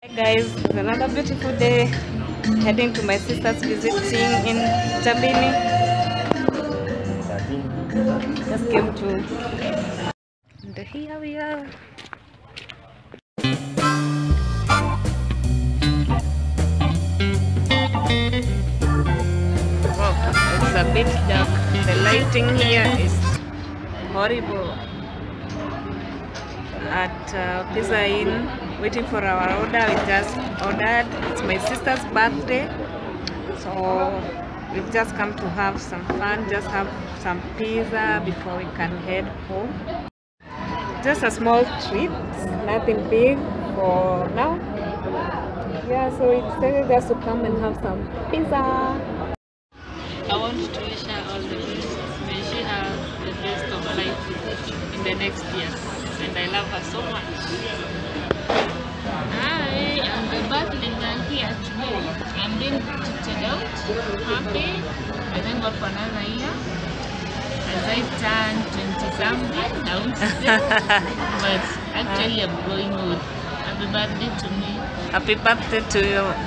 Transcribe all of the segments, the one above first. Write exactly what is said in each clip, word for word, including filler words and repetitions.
Hi guys, it's another beautiful day. Heading to my sister's visiting in Jabini. Just came to, and here we are. Wow, it's a bit dark. The lighting here is horrible. At uh, Pizza Inn, waiting for our order. We just ordered. It's my sister's birthday, so we've just come to have some fun, just have some pizza before we can head home. Just a small treat, nothing big for now. Yeah, so we decided just to come and have some pizza. I want to wish her all the best. May she have the best of life in the next years. And I love her so much. Hi, I'm the birthday girl here today. I'm being treated out, happy. I thank God for another year. As I turn twenty something, I won't say, but actually I'm going good. Happy birthday to me. Happy birthday to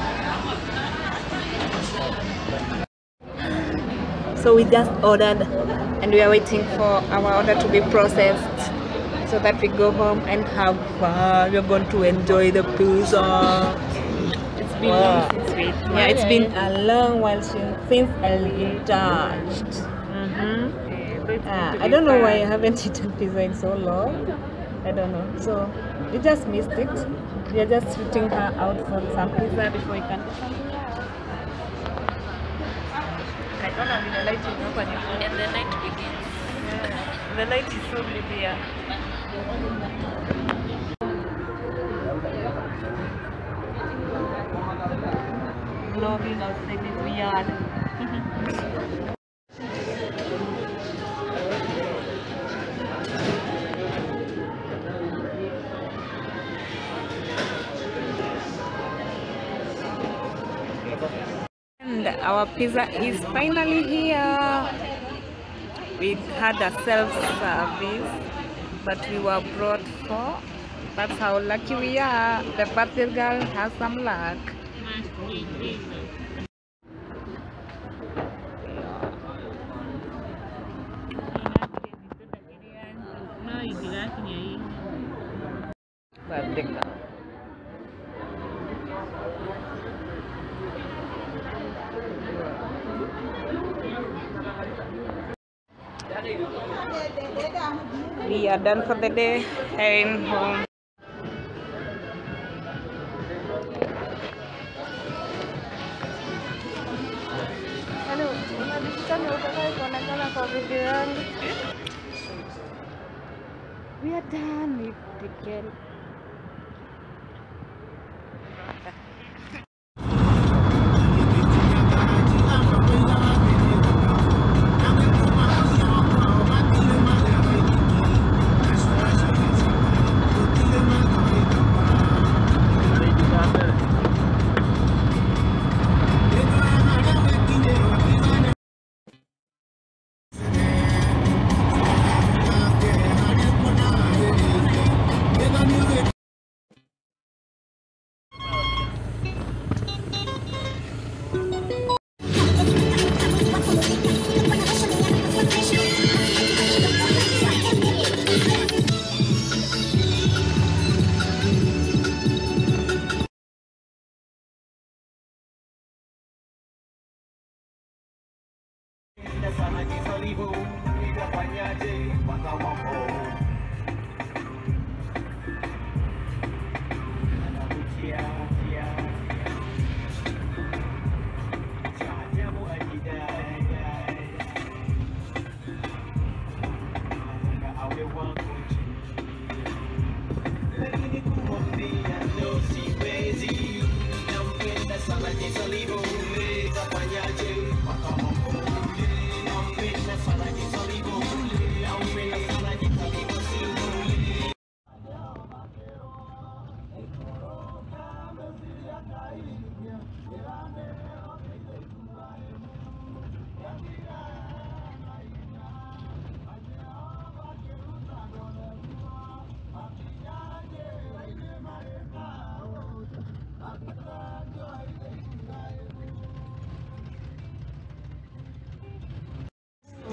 you. So we just ordered and we are waiting for our order to be processed so that we go home and have fun. We're going to enjoy the pizza. It's been Wow. long since we ate. Yeah, it's been a long while since I've been touched. Mm-hmm. Ah, I don't know why I haven't eaten pizza in so long. I don't know. So we just missed it. We are just treating her out for some pizza before we can do something else. I don't know, the light is open And the night begins. Yeah, the light is so pretty here. Vlogging outside is weird. And our pizza is finally here. We had a self-service, but we were brought for. That's how lucky we are. The birthday girl has some luck. Birthday girl. We are done for the day, heading home. Hello, we are done with the girl.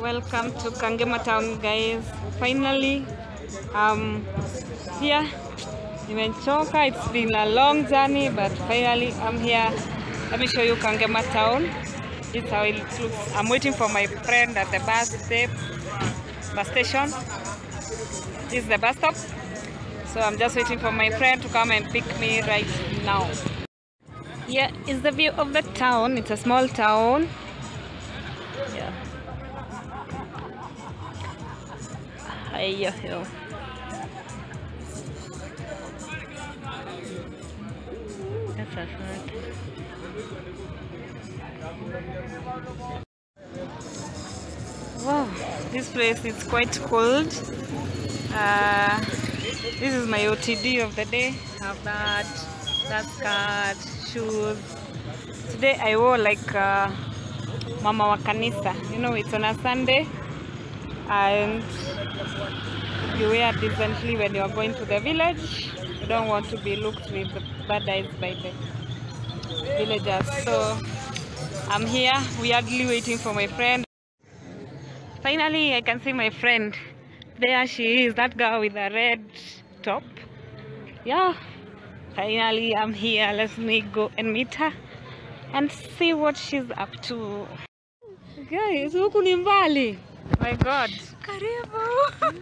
Welcome to Kangema Town, guys. Finally, um, here. Nimechoka. It's been a long journey, but finally I'm here. Let me show you Kangema Town. This is how it looks. I'm waiting for my friend at the bus stop, bus station. This is the bus stop. So I'm just waiting for my friend to come and pick me right now. Here is the view of the town. It's a small town. Yeah. Hiya, hill. That's a fact. Wow, this place is quite cold. Uh, this is my O T D of the day. I have that, that skirt, shoes. Today I wore like uh, Mama wa Kanisa. You know, it's on a Sunday, and you wear decently when you are going to the village. You don't want to be looked with bad eyes by the villagers. So I'm here weirdly waiting for my friend. Finally, I can see my friend. There she is, that girl with a red top. Yeah, finally I'm here. Let me go and meet her and see what she's up to. Guys, huku ni mbali. My God. Karibu.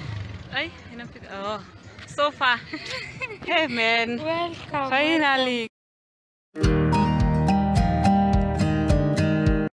Ay, oh, so far. Hey man. Welcome. Finally.